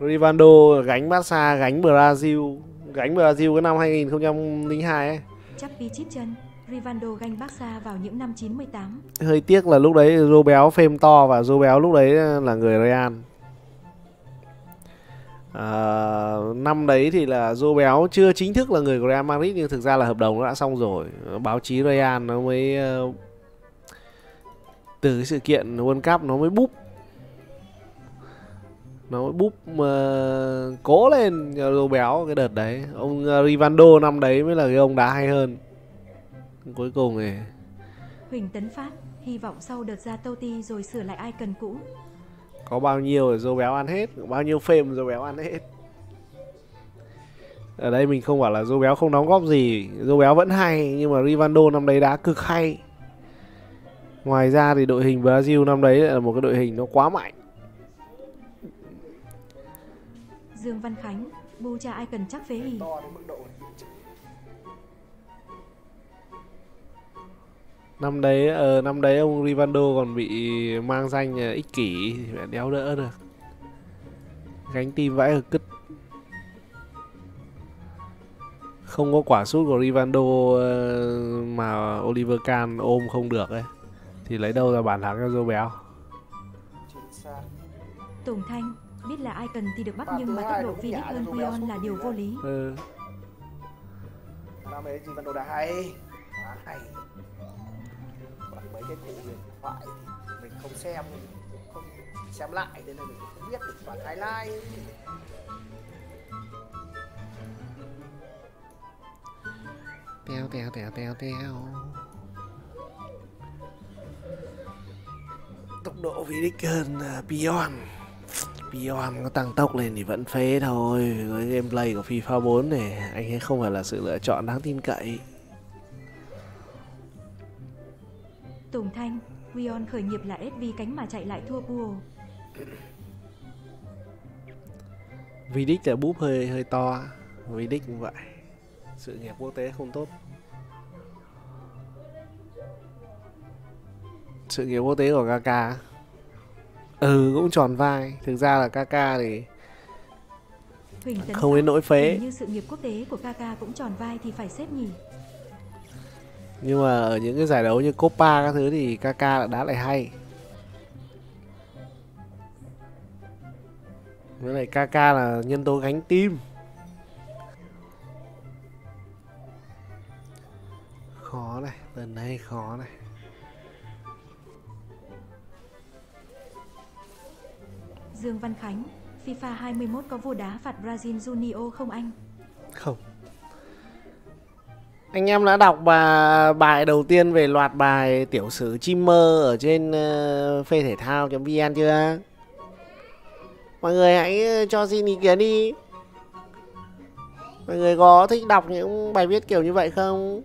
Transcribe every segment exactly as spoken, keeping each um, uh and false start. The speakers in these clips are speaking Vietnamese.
Rivaldo gánh Barca, gánh Brazil, gánh Brazil cái năm hai nghìn không trăm lẻ hai ấy. Chappy chít chân, Rivaldo gánh Barca vào những năm chín mươi tám. Hơi tiếc là lúc đấy Rô Béo phêm to và Rô Béo lúc đấy là người Real. À, năm đấy thì là Rô Béo chưa chính thức là người của Real Madrid, nhưng thực ra là hợp đồng nó đã xong rồi. Báo chí Real nó mới từ cái sự kiện World Cup nó mới búp nó mới búp uh, cố lên cho Rô Béo cái đợt đấy. Ông uh, Rivaldo năm đấy mới là cái ông đá hay hơn. Cuối cùng thì Huỳnh Tấn Phát hy vọng sau đợt ra Totti rồi sửa lại icon cũ. Có bao nhiêu rồi Rô Béo ăn hết, bao nhiêu phêm Rô Béo ăn hết. Ở đây mình không bảo là Rô Béo không đóng góp gì, Rô Béo vẫn hay, nhưng mà Rivaldo năm đấy đá cực hay. Ngoài ra thì đội hình Brazil năm đấy là một cái đội hình nó quá mạnh. Dương Văn Khánh, bu cha icon chắc phế hì. Năm đấy ờ năm đấy ông Rivaldo còn bị mang danh ích kỷ thì phải đéo đỡ được. Gánh tim vãi cực cứt. Không có quả sút của Rivaldo mà Oliver Kahn ôm không được ấy thì lấy đâu ra bàn thắng cho Rô Béo. Tùng Thanh, biết là icon thì được bắt nhưng mà tốc độ Vidic hơn Quion là điều vô lý. Ừ. Năm ấy Rivaldo đã hay, quá hay. Còn mấy cái cụ huyền thoại thì mình không xem, không xem lại nên là mình không biết được bản highlight. Teo teo teo teo teo. Tốc độ Vidic hơn uh, Pion. Pion có tăng tốc lên thì vẫn phế thôi. Với gameplay của FIFA bốn này, anh ấy không phải là sự lựa chọn đáng tin cậy. Tùng Thanh, Quion khởi nghiệp là ét vê cánh mà chạy lại thua Puo. Vidic là búp hơi hơi to. Vidic cũng vậy. Sự nghiệp quốc tế không tốt. Sự nghiệp quốc tế của Kaká ừ cũng tròn vai. Thực ra là Kaká thì Huỳnh Tấn không đến nỗi phế. như sự nghiệp quốc tế của Kaká cũng tròn vai thì phải xếp nhỉ. Nhưng mà ở những cái giải đấu như Copa các thứ thì Kaká đã đá lại hay. Với lại Kaká là nhân tố gánh tim. Khó này, lần này khó này. Dương Văn Khánh, FIFA hai mươi mốt có vua đá phạt Brazil Junior không anh? Không. Anh em đã đọc bà, bài đầu tiên về loạt bài tiểu sử chim mơ ở trên uh, phê thể thao chấm vn chưa? Mọi người hãy cho xin ý kiến đi. Mọi người có thích đọc những bài viết kiểu như vậy không?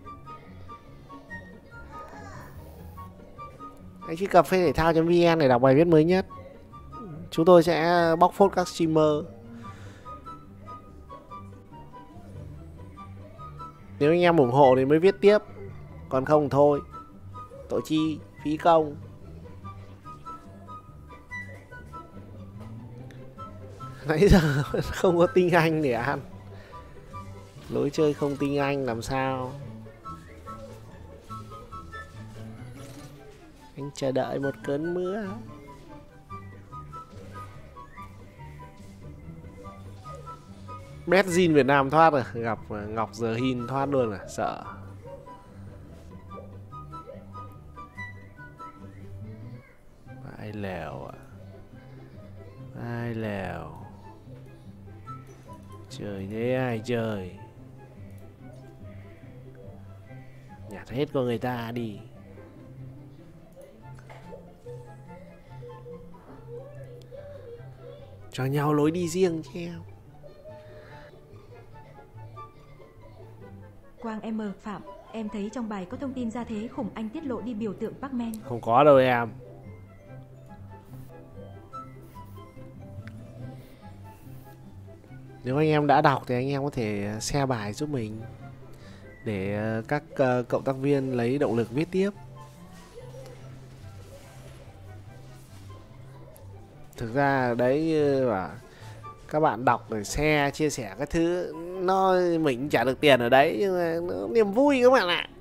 Hãy truy cập phê thể thao chấm vn để đọc bài viết mới nhất. Chúng tôi sẽ bóc phốt các streamer. Nếu anh em ủng hộ thì mới viết tiếp. Còn không thôi. Tội chi, phí công. Nãy giờ không có tinh anh để ăn. Lối chơi không tinh anh làm sao? Anh chờ đợi một cơn mưa. Medjin Việt Nam thoát rồi. Gặp Ngọc Giờ Hin thoát luôn à? Sợ. Ai lèo à? Ai lèo? Trời thế ai trời? Nhặt hết con người ta đi. Cho nhau lối đi riêng chứ em. Quang M. Phạm, em thấy trong bài có thông tin ra thế khủng anh tiết lộ đi biểu tượng Pacman. Không có đâu em. Nếu anh em đã đọc thì anh em có thể share bài giúp mình để các cộng tác viên lấy động lực viết tiếp. Thực ra đấy là các bạn đọc rồi share chia sẻ các thứ, nó mình chả được tiền ở đấy nhưng mà nó niềm vui các bạn ạ,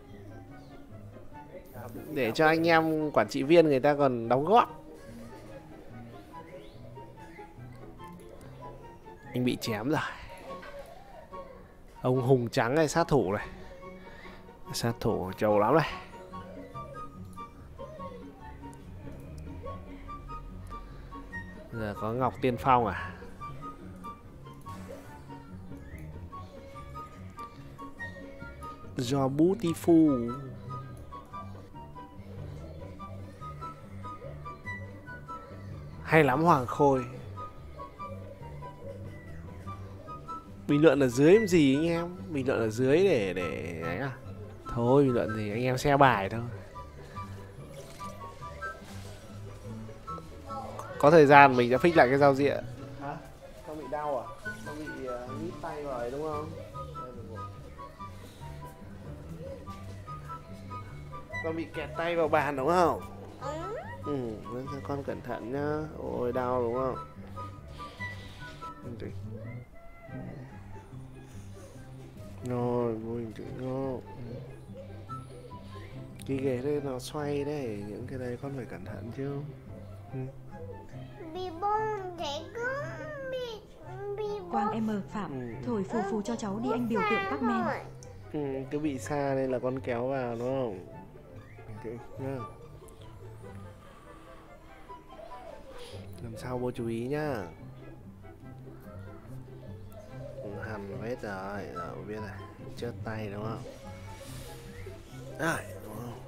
để cho anh em quản trị viên người ta còn đóng góp. Anh bị chém rồi. Ông hùng trắng này, sát thủ này, sát thủ trâu lắm này. Giờ có Ngọc Tiên Phong à? Do Beautiful. Hay lắm Hoàng Khôi. Bình luận ở dưới làm gì anh em? Bình luận ở dưới để để ấy à? Thôi bình luận gì, anh em share bài thôi. Có thời gian mình sẽ fix lại cái giao diện. Hả? Con bị đau à? Con bị uh, nhít tay vào đấy đúng không? Con bị kẹt tay vào bàn đúng không? Ừ, con cẩn thận nhá. Ôi đau đúng không? Rồi, mình tự nó cái ghế đây nó xoay đấy, những cái đấy con phải cẩn thận chứ. Ừ. Bị bông thế cứ bị bị Quang em Phạm, Ừ. thổi phù phù cho cháu đi anh biểu tượng các men. Ừ, cứ bị xa nên là con kéo vào đúng không? Okay, nhá. Lần sau bố chú ý nhá. Hằn vết rồi, rồi biết rồi, chớt tay đúng không? Rồi, đúng không?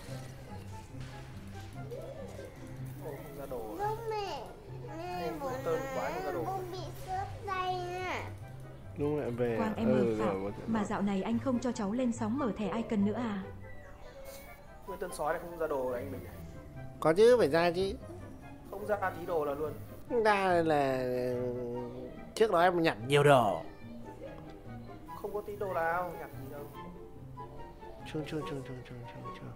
Ồ, không ra đồ. bông mẹ mẹ Bông tơn quá không ra đồ. bông bị xước tay nè. Lúc lại về. Quang em ừ, Phạm, rồi, mà dạo này anh không cho cháu lên sóng mở thẻ icon nữa à? Nguyên tân sói này không ra đồ anh mình. có chứ, phải ra chứ. Không ra tí đồ là luôn. Ra là trước đó em nhặt nhiều đồ. Không có tí đồ nào, nhặt gì đâu. Chuông chuông chuông chuông chuông chuông chuông.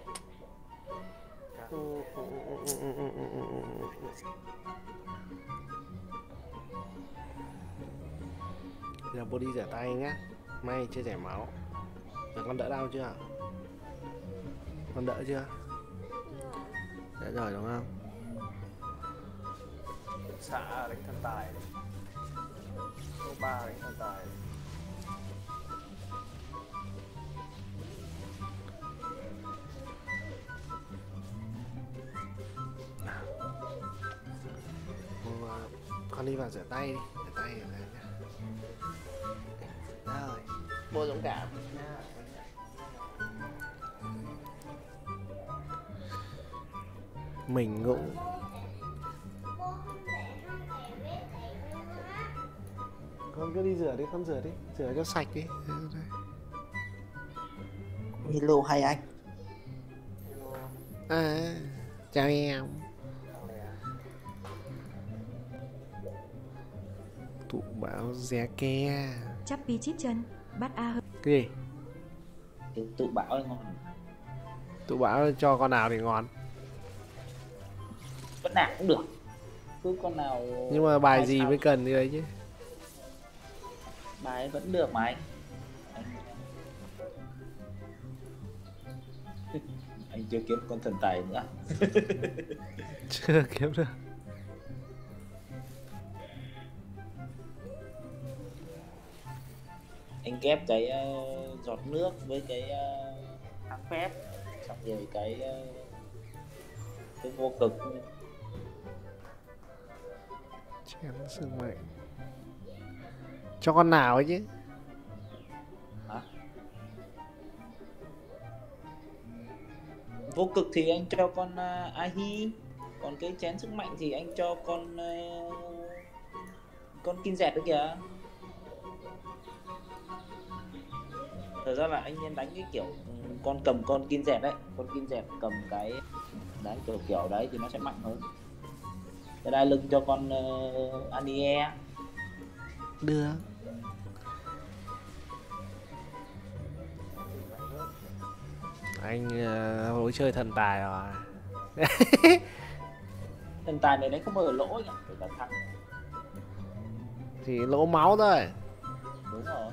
Giờ bố đi rửa tay nhá. May chưa chảy máu. Giờ con đỡ đau chưa? Con đỡ chưa? Đỡ rồi đúng không? Xạ đánh thần tài. Câu ba đánh thần tài. Con đi vào rửa tay đi, rửa tay rửa tay nhá. Rồi, bố dũng cảm. Mình cũng con cứ đi rửa đi, con rửa đi, rửa cho sạch đi. Hello hai anh. À, chào em. Tụ báo ré ke. Chắp pi chít chân, bắt A hơi. Cái gì? Tự, tự bảo anh ngon. Tụ báo cho con nào thì ngon. Con nào cũng được. Cứ con nào. Nhưng mà bài hai gì sao. mới cần như đấy chứ. Bài vẫn được mà anh. Anh, anh chưa kiếm con thần tài nữa. Chưa kiếm được. Anh kép cái uh, giọt nước với cái uh, thắng phép, xong rồi cái uh, cái vô cực. Chém sức mạnh. Cho con nào ấy chứ? Hả? Vô cực thì anh cho con uh, Ahi, còn cái chén sức mạnh thì anh cho con uh, con Kim Dẹt nữa kìa. Thật ra là anh nên đánh cái kiểu con cầm con Kim Dẹt đấy, con Kim Dẹt cầm cái đấy kiểu kiểu đấy thì nó sẽ mạnh hơn. Cái đai lưng cho con uh, Anie. Được. Anh uh, hối chơi thần tài rồi. Thần tài này đánh không bao giờ lỗ nhỉ, phải là thắng. chỉ lỗ máu thôi. Đúng rồi.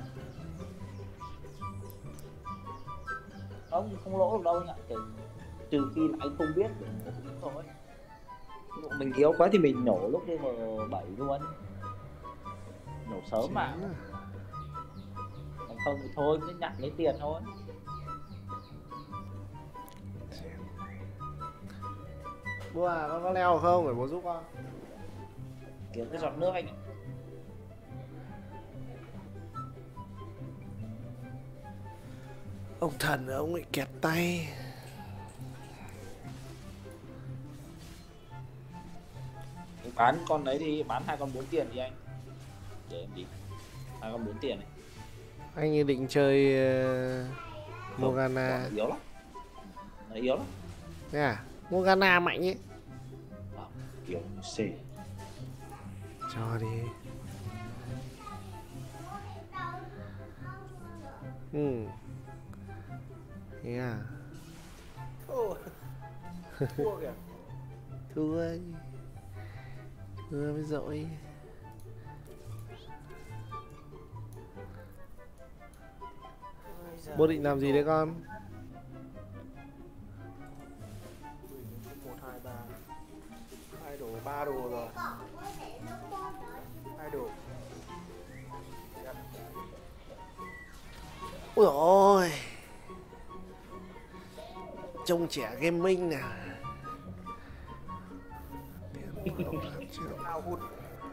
Không, không lỗ được đâu anh ạ. Trừ, trừ khi là anh không biết thì nổ thôi. Ví dụ mình yếu quá thì mình nổ lúc M bảy luôn. Nổ sớm mà. Còn không thì thôi, cứ nhặt lấy tiền thôi. Bố à, con có leo không? Để bố giúp con. Kiếm cái giọt nước anh ạ. Ông thần ông ấy kẹt tay. Bán con đấy thì bán hai con bốn tiền đi anh. Để em đi. Hai con bốn tiền này. Anh ấy định chơi uh, Morgana. Không, yếu lắm. Nó yếu lắm. Thế à? Morgana mạnh ấy. À, yếu C. Cho đi. Ừ. Thế à? Ô, thua kìa. Thua. Thua mới dội. Bố định làm gì đấy con? Một, hai, ba. Hai đồ, ba đồ rồi. Hai đồ. Ôi ôi. Trông trẻ gaming nè. Ao hút.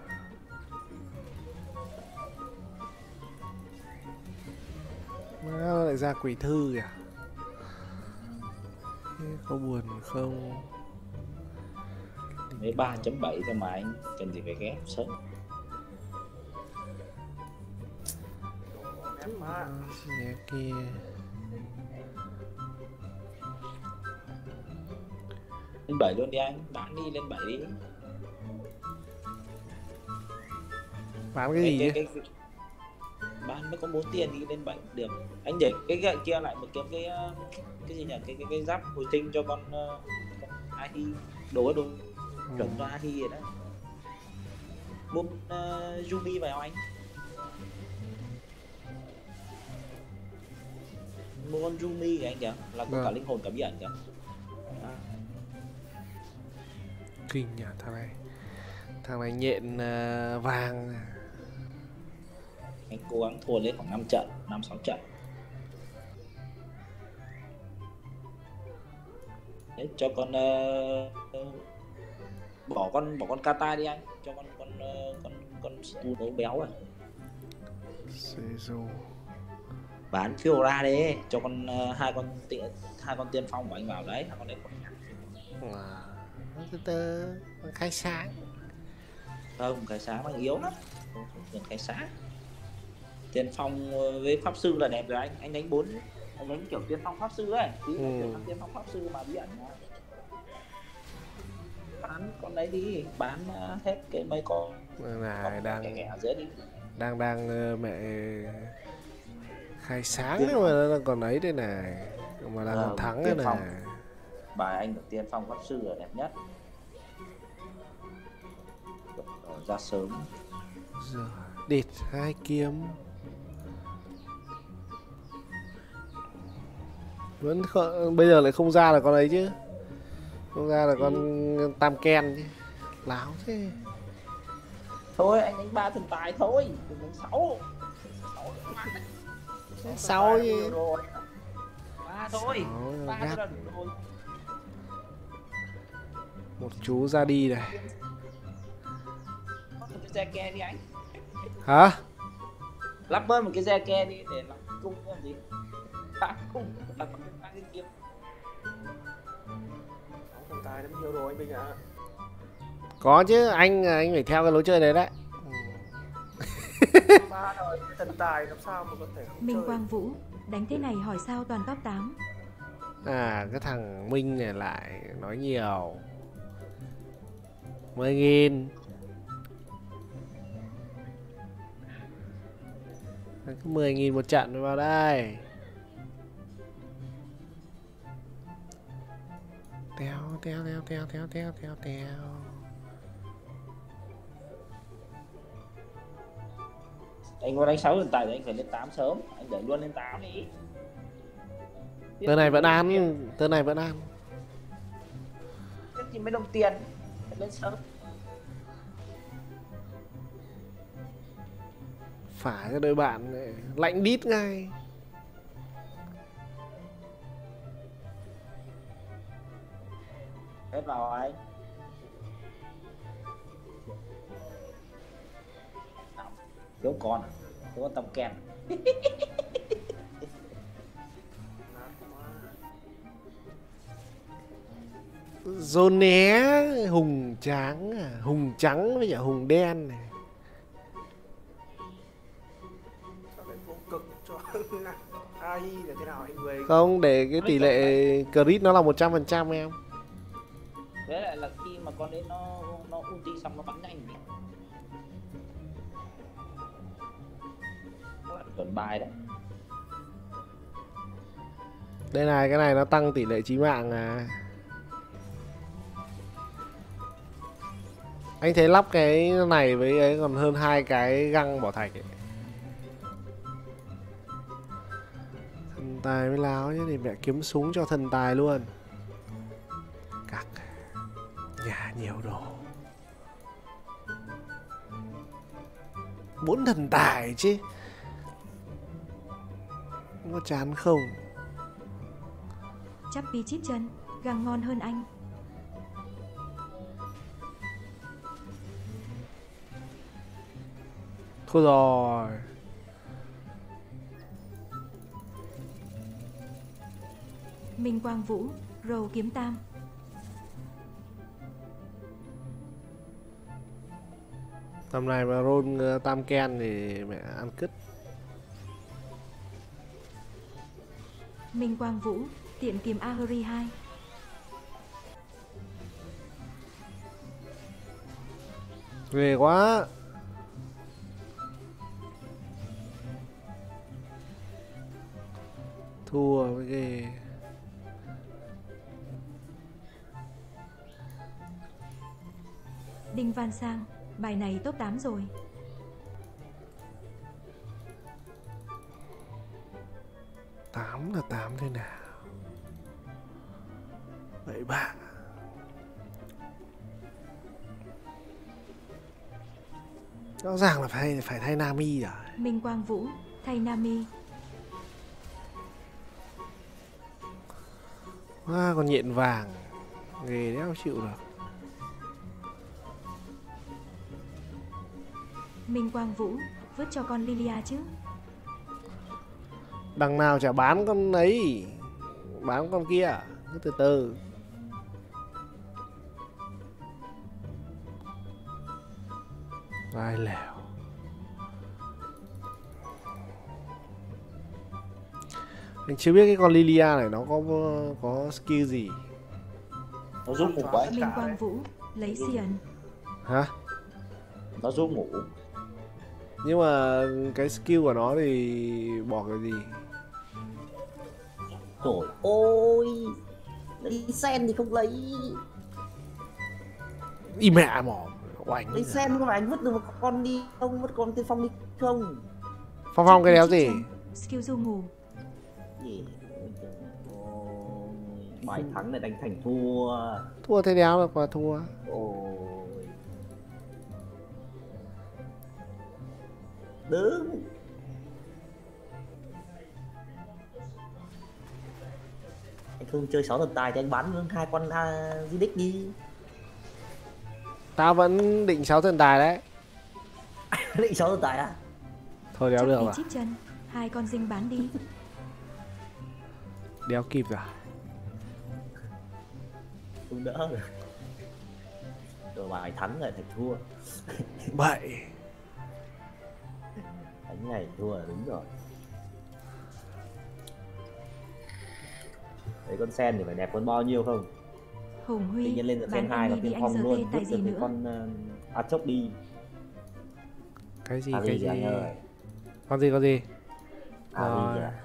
Nó lại ra quỷ thư kìa. Thế có buồn không? Mấy ba chấm bảy thôi mà anh, cần gì phải ghép sớm. Em má. Xe kia. Lên bảy luôn đi anh, bán đi, lên bảy đi. Bán cái gì cái, ấy? cái, cái, bán mới có bốn tiền đi lên bảy được. Anh để cái gậy kia lại một kiếm cái cái gì nhỉ, cái cái cái giáp hồi sinh cho con, uh, con Ahi, đồ đồ chuẩn cho Ahi rồi đấy. Mua uh, Yumi vào anh. Mua con Yumi kìa anh kìa, là có à. cả linh hồn cả bí ẩn kìa. À. Kinh nhỉ thằng này. Thằng này nhện uh, vàng. Anh cố gắng thua lên khoảng năm trận, năm sáu trận. Đấy, cho con uh, bỏ con bỏ con Kata đi anh, cho con con uh, con con Stu đấu béo à. Seju. Bán Fiora đi, cho con uh, hai con tiện hai con tiên phong của anh vào đấy, hai con đấy còn À, từ từ khai sáng. không, cái sáng nó yếu lắm, đừng cái sáng. Tiên phong với pháp sư là đẹp rồi anh, anh đánh bốn, anh đánh kiểu tiên phong pháp sư ấy, tí ừ. Kiểu tiên phong pháp sư mà bí ẩn mà. Bán con đấy đi, bán hết cái mấy con này đang kẻ kẻ ở dưới đi. Đang đang mẹ khai sáng nhưng mà nó còn ấy đây này, mà đang ờ, thắng đây này. Bài anh được tiên phong pháp sư là đẹp nhất. Ra sớm. Giờ địt hai kiếm. Vẫn không, bây giờ lại không ra là con ấy chứ. Không ra là con ừ. Tam Ken chứ. Láo thế. Thôi anh đánh ba thần tài thôi, đừng đánh sáu. Sáu gì? Ba thôi. Ba thôi là đủ rồi. Một chú ra đi này. Một cái xe ke đi anh. Hả? Lắp bớt một cái xe ke đi để làm cung làm gì? Làm cung, làm cái kiếm. Thần tài nó nhiều đồ anh Bình ạ. À. Có chứ, anh anh phải theo cái lối chơi đấy đấy. Ba đời thần tài làm sao mà có thể không Minh chơi. Quang Vũ, đánh thế này hỏi sao toàn top tám. À, cái thằng Minh này lại nói nhiều. mười nghìn. Cứ mười nghìn một trận vào đây. Teo teo teo teo teo teo teo teo. Anh có đánh sáu thần tài thì anh phải lên tám sớm, anh đẩy luôn lên tám đi. Tờ này vẫn ăn, tờ này vẫn ăn. Biết gì mấy đồng tiền, phải lên sớm. Phải cho đôi bạn lạnh đít ngay. Hết vào anh. Thiếu con à? Thiếu con tầm kèn. Dồn né hùng trắng à, hùng trắng với cả hùng đen này. Sao lại vô cực cho a i là thế nào anh người? Không, để cái tỷ lệ crit nó là một trăm phần trăm em. Với lại là khi mà con đấy nó nó ulti xong nó bắn nhanh nhỉ? Tuần bài đấy. Đây này, cái này nó tăng tỷ lệ chí mạng à. Anh thấy lắp cái này với ấy còn hơn hai cái găng bảo thạch ấy. Thần tài mới láo chứ, thì mẹ kiếm súng cho thần tài luôn. Cặc. Nhà nhiều đồ. Bốn thần tài chứ. Có chán không? Chắp pi chít chân, găng ngon hơn anh. Thôi rồi. Minh Quang Vũ, rầu kiếm tam. Tầm này mà roll uh, tam ken thì mẹ ăn cứt. Minh Quang Vũ, tiện kiếm Ahuri hai. Ghê quá. Thua với ghê. Đinh Văn Sang, bài này top tám rồi. Tám là tám thế nào? Vậy bạn. Rõ ràng là phải phải thay Nami rồi. Minh Quang Vũ, thay Nami. À, còn nhện vàng. Ghê đéo chịu được. Minh Quang Vũ, vứt cho con Lilia chứ. Đằng nào chả bán con ấy. Bán con kia. Cứ từ từ. Vai lèo. Mình chưa biết cái con Lilia này nó có có skill gì. Nó giúp ngủ quá. Minh Quang Vũ, lấy Sion. Hả? Nó giúp ngủ. Nhưng mà cái skill của nó thì bỏ cái gì? Trời ơi, lấy sen thì không lấy. Đi mẹ mỏ oánh. Lấy sen không phải anh vứt được một con đi không, vứt con tiên phong đi không. Phong Phong cái đéo gì? Skill du ngủ. Gì? Ôi, bài thắng này đánh thành thua. Thua thế đéo được mà thua. Ôi. Đứng. Anh không chơi sáu thần tài thì anh bắn luôn hai con uh, di đích đi. Tao vẫn định sáu thần tài đấy. Định sáu thần tài à? Thôi đéo Chắp được pi à? chít chân, hai con dinh bán đi. Đéo kịp rồi. Không đỡ rồi. Rồi bài thắng lại thành thua. Bậy. Đánh này thua là đúng rồi. Đấy con sen thì phải đẹp con bao nhiêu không? Hùng Tự Huy, nhiên lên được sen bán hai là Annie đi tiên anh phong giờ luôn, tê vứt tại được gì cái nữa. con uh, Aatrox đi. Cái gì Ari cái kìa gì? anh ơi. Con gì con gì? Ari Rồi. kìa.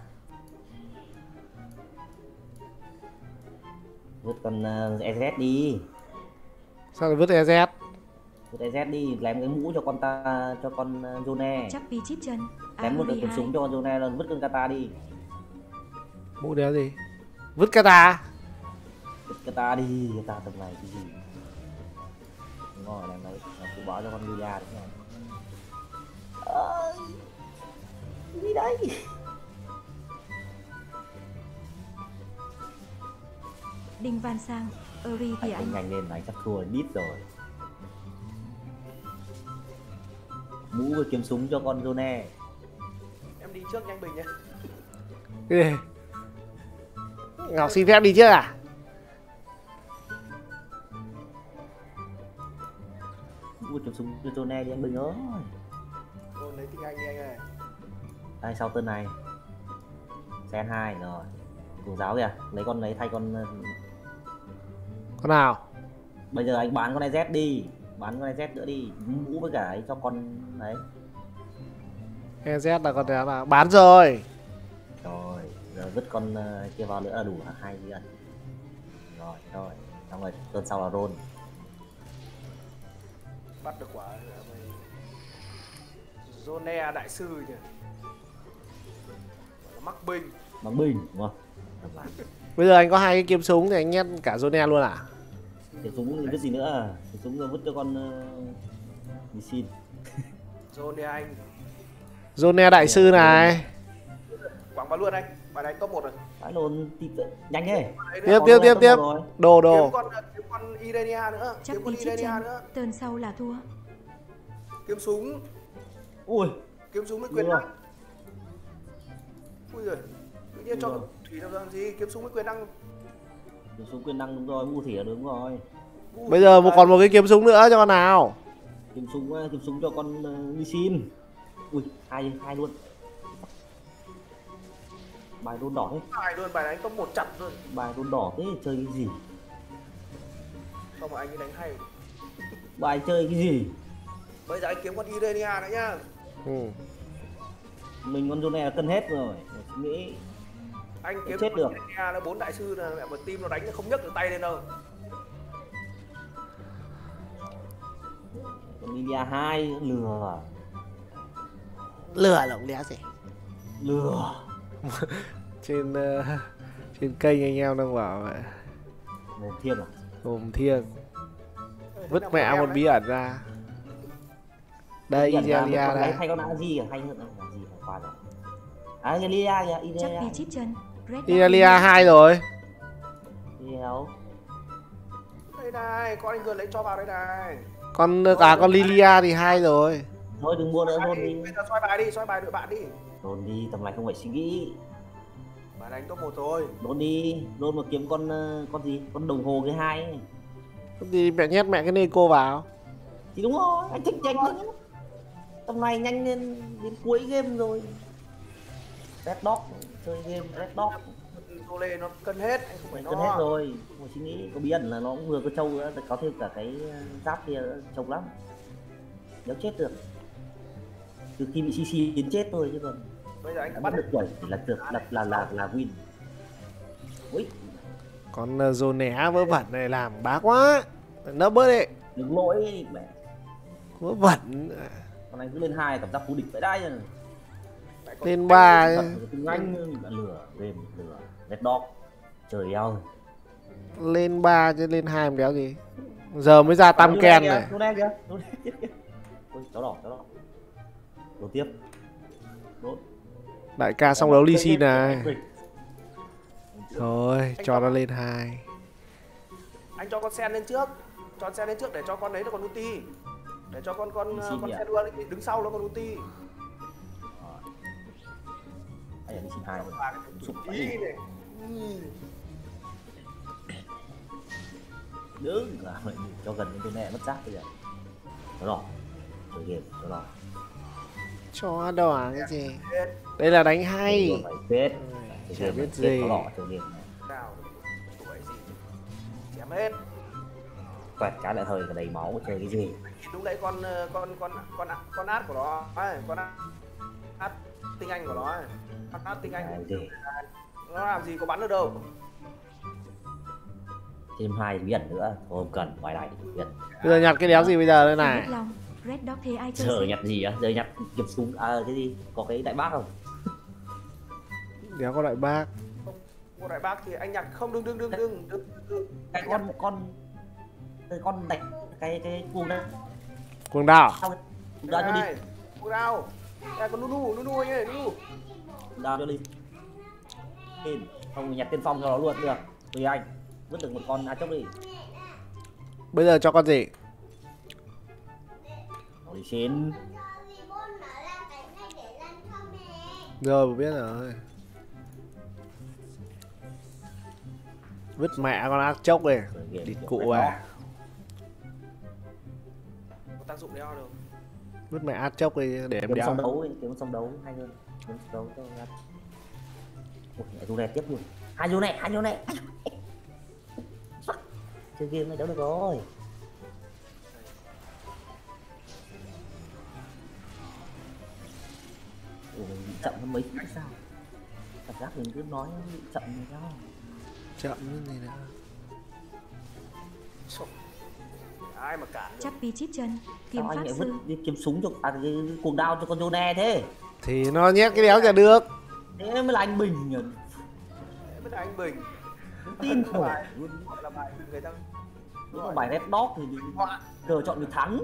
Vứt con uh, e zét đi. Sao lại vứt e zét? vứt e zét đi, lém cái mũ cho con ta, cho con Zone. Chắc vì chít chân. Lém một Auri cái hai. súng cho con Zone luôn, vứt con Kata đi. Mũ đéo gì? Vứt Kata. Vứt Kata đi, Kata tầm này cái gì? Đúng rồi, lém đấy, cứ bỏ cho con Lilia đúng rồi. Ơi, gì đấy? Đinh Văn Sang. Uri thì Anh anh. nhanh lên, anh chắc thua đít rồi. Mũ và kiếm súng cho con Zone. Em đi trước nhanh Bình nhé. Cái gì? Ngọc xin phép đi trước à? Mũ và kiếm súng cho Zone đi anh Bình ơi. Rồi lấy tiếng Anh đi anh ơi. Đây sau tên này Sen hai rồi. Cô giáo kìa, lấy con lấy thay con. Con nào? Bây giờ anh bán con e zét đi, bán con e zét nữa đi, mũ với cả ấy cho con đấy. e zét là con đéo nào? Bán rồi. Rồi, giờ vứt con uh, kia vào nữa là đủ hả? Hai viên. Rồi, rồi, xong rồi, tuần sau là roll. Bắt được quả Zone đại sư nhỉ. Mắc Bình. Bằng bình, đúng không? Bây giờ anh có hai cái kiếm súng thì anh nhét cả Zone luôn à? Cái súng thì vứt gì nữa? Cái súng rồi vứt cho con uh, xin. Zone anh. Zone đại sư này. Quảng vào luôn anh. Bài đánh top một rồi. Phải luôn, tí, nhanh thế. Tiếp tiếp tiếp tiếp. Đồ Kiếm đồ. con kiếm con Irenia nữa. Chắc Kiếm con vì chít Irenia chân. nữa. Tơn sau là thua. Kiếm súng. Ui, Kiếm súng với quyền Được. năng. Ui giời. Tự nhiên cho thủy làm làm gì? Kiếm súng với quyền năng. kiếm súng quyền năng đúng rồi, mũ thủy là đúng rồi. Ui, Bây giờ một bài- còn một cái kiếm súng nữa cho con nào? Kiếm súng, uh, kiếm súng cho con uh, xin. Ui, hai, hai luôn. Bài đôn đỏ thế, bài luôn, bài đánh top một chặt luôn. bài đôn đỏ thế, chơi cái gì? Không mà anh ấy đánh hay. Bài chơi cái gì? Bây giờ anh kiếm con Irenia nữa nhá. Ừ. Mình con này là cân hết rồi, suy nghĩ. Anh kiếm Chết con được. Irenia nó bốn đại sư là mẹ một team nó đánh nó không nhấc được tay lên đâu. Con Lilia hai lừa, Lừa là cũng đéo gì. lừa. Trên uh, trên kênh anh em đang bảo vậy. Một thiên à? Hồn thiêng. Thế Vứt nào mẹ của em một đấy? bí ẩn ra. Đây Con Irelia lấy đây. thay con Azi à? Hay hơn không? Azi là qua rồi. À, Lilia kìa, Chắc Irelia. vì chít chân. Red Irelia Dot. hai rồi. Đâu? Đây này, con anh vừa lấy cho vào đây này. Con cả con Lilia thì hai rồi. Thôi đừng mua nữa, roll đi. Bây giờ xoay bài đi, xoay bài đội bạn đi. Roll đi, tầm này không phải suy nghĩ. Bài đánh top một rồi. Roll đi, roll mà kiếm con ờ, con gì? Con đồng hồ cái hai ấy. Thì mẹ nhét mẹ cái Neko vào. Thì đúng rồi, anh thích nhanh lên. Tầm này nhanh lên đến cuối game rồi. Red Dot, chơi game Red Dot. Zole nó cân hết, anh không phải Mình cân no. hết rồi. Mà suy nghĩ có bí ẩn là nó cũng vừa có trâu nữa, có thêm cả cái giáp kia trông lắm. Nếu chết được. Từ khi bị xê xê đến chết thôi chứ còn Bây giờ anh đã bắt bắt được rồi thì là được là là là là win. Ui, Con uh, Zone vớ vẩn này làm bá quá. Nấp bớt đi. đừng lỗi đi mẹ. Vớ vẩn. Con anh cứ lên hai cảm giác cú địch vậy đấy. lại còn Lên anh ba. ấy- Thật tiếng Anh mình đã lừa game lừa Red Dot. Trời ơi. Lên ba chứ lên hai đéo gì. Giờ mới ra tam ken này. Nó đen kìa, nó đen kìa. Ôi, chó đỏ, chó đỏ. Đầu tiếp. Đốt. Đại ca xong đấu Lee Sin này. Thôi cho nó lên hai. Anh cho con sen lên trước. Cho con sen lên trước để cho con đấy nó còn ulti. Để cho con con Đi xin con nhỉ? sen đua đứng sau nó còn ulti. Hay là đi xin hai rồi. Và cái Sụp ý phải. này. Ừ. Đứng là vậy, cho gần đến cái này mất giác bây giờ. Chó đỏ. Chơi game, chó đỏ. Cho đỏ cái gì. Hết. Đây là đánh hay. Phải phết. Chả Chơi game biết này, chết gì. chó đỏ chơi game này. Nào. Tuổi gì. Chém hết. Quẹt cái lại thời cả đầy máu chơi cái gì. Lúc đấy con con con con con át của nó ấy, con át tinh anh của nó ấy. Con át tinh Cái anh gì. nó làm gì có bắn được đâu. thêm hai biển nữa thôi không cần, ngoài lại biển. Bây giờ nhặt cái đéo gì bây giờ đây này? Bất Long, Red Dog thế ai chơi Giờ sẽ? nhặt gì á? Giờ nhặt kiếm súng à cái gì? Có cái đại bác không? Đéo có đại bác. Một đại bác thì anh nhặt không, đừng đừng đừng đừng đừng, đừng. Cái con một con cái con đánh cái cái cuồng đấy. Cuồng đao. Sao đao cho đi. Này, cuồng đao. Đây con Nunu, Nunu anh ơi, Nunu. Đao cho đi. Tin, không nhặt tiên phong cho nó luôn được. Tùy anh. Vứt được một con á chốc đi. Bây giờ cho con gì? Nó đi xin. Rồi biết rồi. Vứt mẹ con ác chốc này. Địt cụ à. Có tác dụng đeo được. Vứt mẹ ác chốc đi để em Kiếm đéo. song đấu, kiếm song đấu hay hơn. Kiếm song đấu cho ra. Ủa, lại dù này tiếp luôn. Hai dù này, hai dù này. Chơi game này đỡ được rồi. Ủa, mình bị chậm hơn mấy phút sao? Cảm giác mình cứ nói bị chậm như thế nào? Chậm như này nữa. Chục. Ai mà cản được. Chappy chít chân, kiếm Sao anh pháp lại sư. vứt đi kiếm súng cho à, cái cuồng đao cho con Jone thế? Thì nó nhét cái đéo chả được. Thế mới là anh Bình nhỉ? Thế mới là anh Bình. Không tin Không không? phải, gọi là bài người ta Nếu mà bài Red Dog thì họa. cờ chọn người thắng.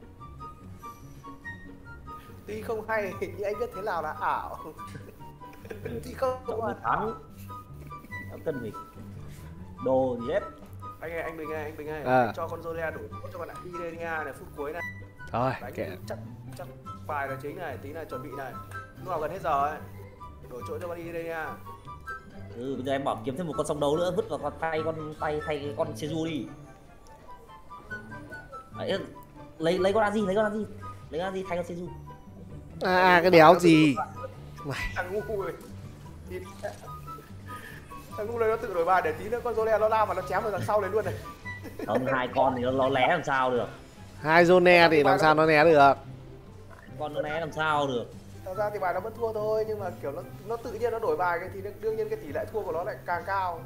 Tuy không hay nhưng anh biết thế nào là ảo. Thì không Chọn có người thắng. Không cần phải đồ gì hết. anh ơi, anh Bình ơi, anh Bình ơi, À. anh cho con Zolia đủ cho con lại Irenia này phút cuối này. Thôi Đánh kệ. chắc chắc bài là chính này, tí là chuẩn bị này. Lúc nào gần hết giờ ấy. Đổi chỗ cho con Irenia. Ừ, bây giờ em bảo kiếm thêm một con song đấu nữa vứt vào con tay con tay thay cái con Seju đi. Đấy, lấy lấy con là gì? Lấy con là gì? Lấy con là gì thay con Seju? À, à cái đéo gì? Thằng ngu rồi. Thì- Thằng ngu này nó tự đổi bài để tí nữa con Zolia nó lao mà nó chém vào đằng sau này luôn này. Không, hai con thì nó, nó lé làm sao được? Hai zone thì làm sao nó né được? Con nó né làm sao được? Thật ra thì bài nó vẫn thua thôi, nhưng mà kiểu nó nó tự nhiên nó đổi bài cái thì nó- đương nhiên cái tỷ lệ thua của nó lại càng cao.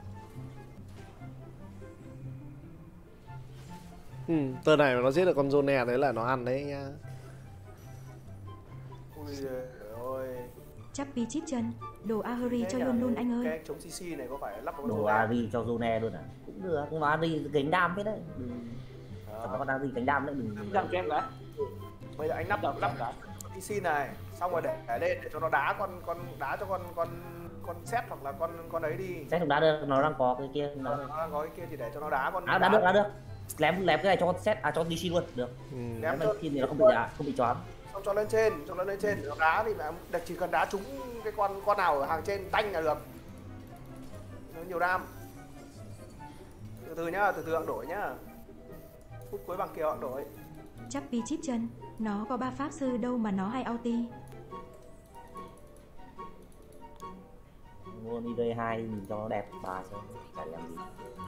Ừ, tờ này mà nó giết được con zone đấy là nó ăn đấy nhá. Ui giời ơi. Chappy chít chân, đồ Ahuri Thế cho nhỉ? luôn luôn anh Cái ơi. anh chống xê xê này có phải lắp vào Đồ con Zolia? Ari cho Zone luôn à? Cũng được, nhưng mà Ari cánh đam hết đấy. Đừng... Chẳng có Đó. con Ari cánh đam nữa đừng. Dặn cho em cái. Bây giờ anh lắp Dặn lắp cái. xê xê này, xong rồi để, để lên để cho nó đá con con đá cho con con con xét hoặc là con con ấy đi. Xét không đá được, nó đang có cái kia. Nó Nó... đang có cái kia thì để cho nó đá con. À, đá được, đá được. Lém lém cái này cho con xét à cho con đê xê luôn, được. Ừ. Ném Lém cho- bên kia thì nó không bị đá, không bị choáng. Xong cho lên trên, cho nó lên trên, nó đá thì mẹ đặt chỉ cần đá trúng cái con con nào ở hàng trên tanh là được. Nó nhiều đam. Từ từ nhá, từ từ bạn đổi nhá. Phút cuối bằng kia bạn đổi. Chappy chít chân, nó có ba pháp sư đâu mà nó hay auti. Mua đi hai nhìn cho nó đẹp bà xem chả làm gì.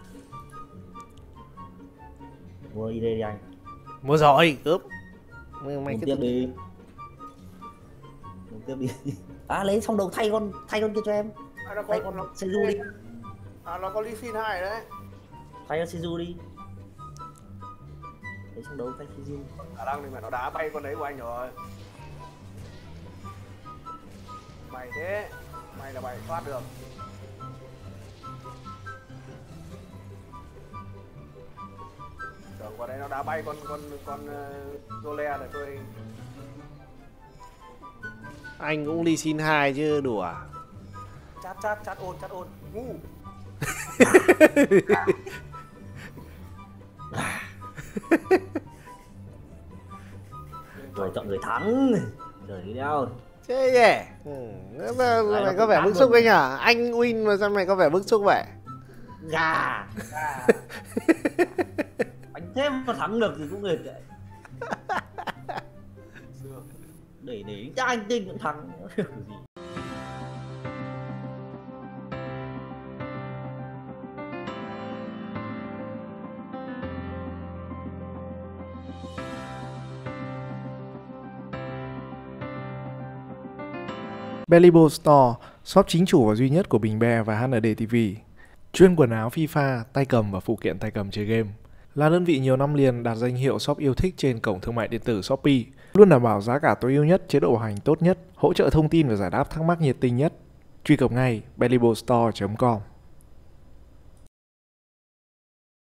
Mua đi đi anh. Mua rồi, cướp. Mày, mày Dùng cứ tiếp đi. Dùng tiếp đi. À lấy xong đầu thay con thay con kia cho em. À, nó Thay có con nó, Seju đi. à, nó có Lee Sin hai đấy. Thay con Seju đi. Lấy xong đấu thay Seju. Khả năng thì mẹ nó đá bay con đấy của anh rồi. Mày thế, mày là mày thoát được. Tưởng qua đấy nó đá bay con con con uh, Zole này tôi. anh cũng đi xin hai chứ đùa. Chát chát chát ôn chát ôn ngu. Rồi chọn người thắng. Rồi đi đâu? Thế nhỉ? Ừ. Thế mà Lại mày nó có vẻ cũng bức cán xúc luôn. đấy nhở? Anh win mà sao mày có vẻ bức xúc vậy? Gà. Anh thêm mà thắng được thì cũng nghệt vậy. Để để cho anh tin cũng thắng. Gì? Bellybo Store, shop chính chủ và duy nhất của Bình Be và hát en đê ti vi. Chuyên quần áo FIFA, tay cầm và phụ kiện tay cầm chơi game. Là đơn vị nhiều năm liền đạt danh hiệu shop yêu thích trên cổng thương mại điện tử Shopee, luôn đảm bảo giá cả tối ưu nhất, chế độ bảo hành tốt nhất, hỗ trợ thông tin và giải đáp thắc mắc nhiệt tình nhất. Truy cập ngay bellybostore chấm com.